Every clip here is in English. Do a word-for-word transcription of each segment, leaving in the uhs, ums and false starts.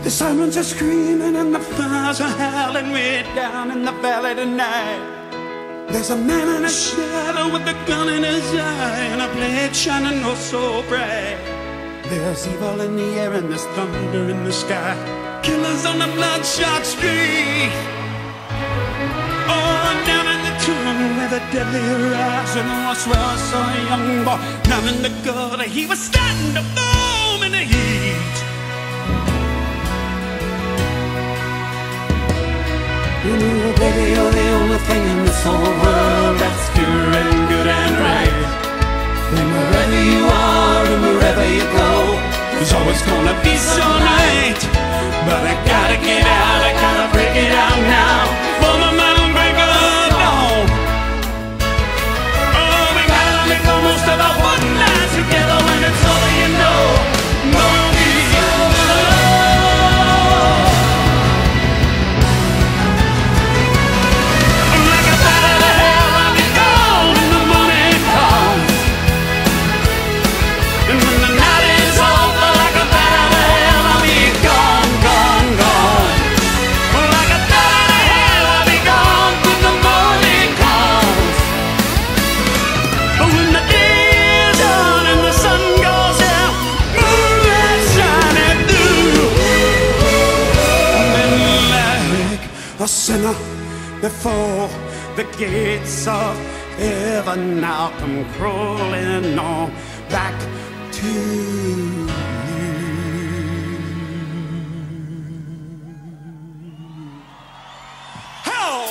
The sirens are screaming and the fires are howling way down in the valley tonight. There's a man in a shadow with a gun in his eye and a blade shining oh so bright. There's evil in the air and there's thunder in the sky. Killers on the bloodshot street. Oh, down in the tomb where the deadly horizon. Oh, I swear I saw a young boy down in the gutter. He was starting to foam in the heat. You know, baby, you're the only thing in this whole world that's pure and good and right. And wherever you are and wherever you go, there's always gonna be some night. But I gotta get out, I gotta break it out now for the mountain breaker dawn. Oh, we gotta make the most of our one night together when it's all you know. Gonna be a sinner before the gates of heaven. I'll come crawling on back to you. Hell!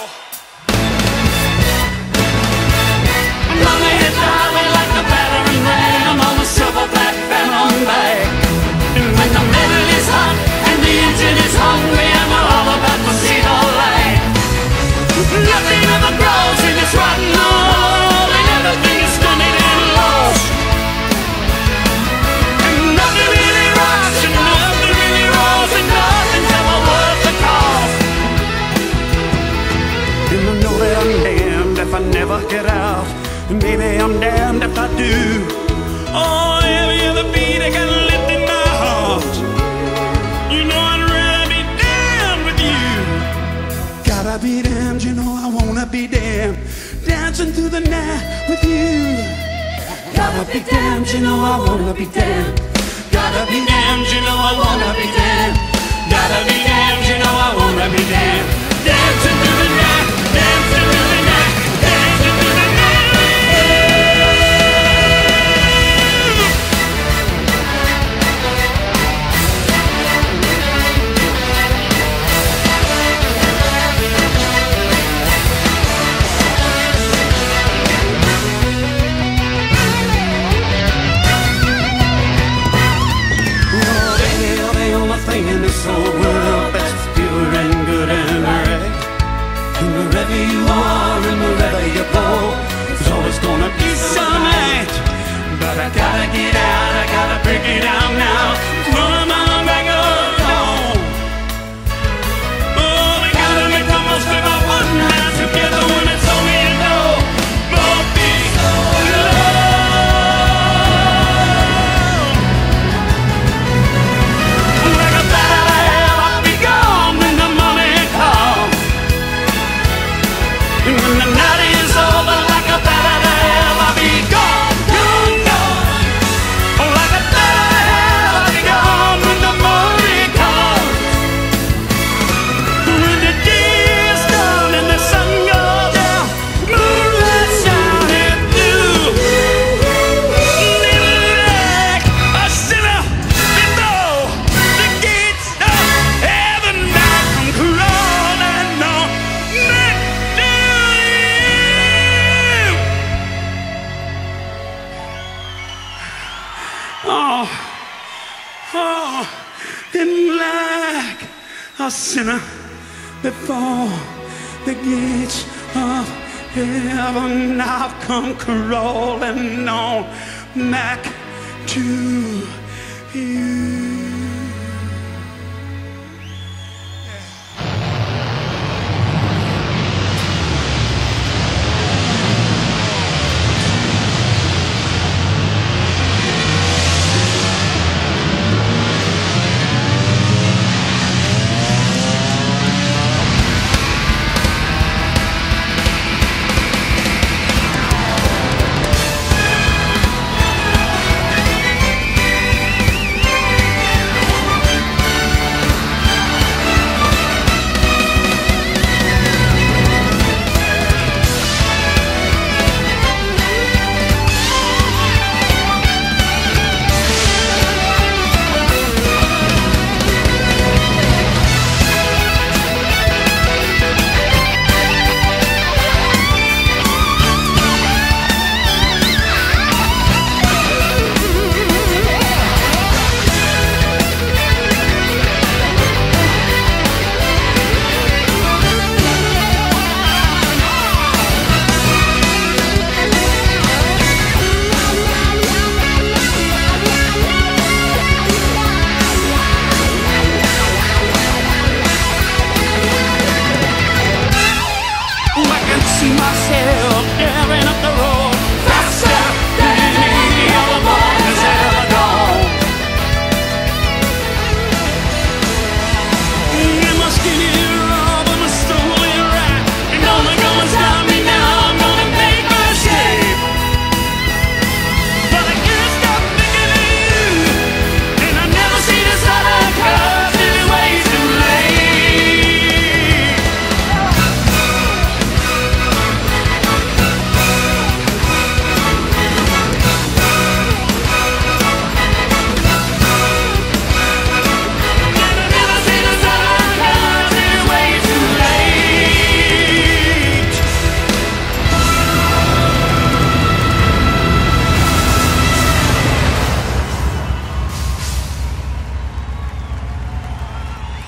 I'm on the hit highway like the battering ram. I'm on the silver black phantom bag. And when the metal is hot and the engine is hungry, I'm all about to see the light. Nothing ever grows in this rotten hole, and everything is stunted and lost. And nothing really rocks, and nothing really rolls, and nothing's ever worth the cost. And I know that I'm damned if I never get out, and maybe I'm damned if I do. Oh, every other beat I got left in my heart. You know I'd rather be damned with you. Gotta be damned, you know I wanna be damned. Dancing through the night with you. Gotta be damned, you know I wanna be damned. Gotta be damned, you know I wanna be damned. Gotta be damned, you know I wanna be damned. Dancing through the night, dancing through the night, dancing through the night. In this whole world that's pure and good and right. And wherever you are and wherever you go, there's always gonna be some night. But I gotta get out, I gotta break it out now. Run my back alone. Oh, we gotta make the most of our one night together when it's only you know. Won't be so alone. And when the night is over, like a bat out of hell, I'll be gone, gone, gone. Like a bat out of hell, I'll be gone when the morning comes. When the day is done and the sun goes down, moonlight shining through. Like a sinner before the gates of heaven, I come crawling on back to Oh, oh, and like a sinner before the gates of heaven, I've come crawling on back to you.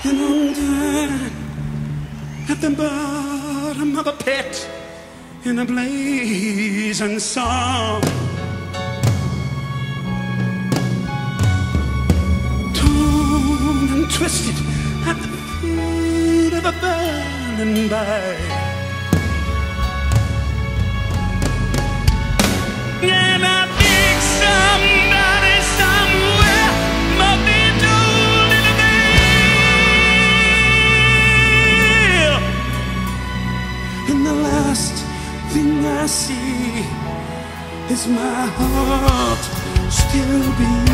And I'm down at the bottom of a pit in a blazing sun. Torn and twisted at the foot of a burning bay. And I think somebody somewhere must be told in a veil. And the last thing I see is my heart still beating.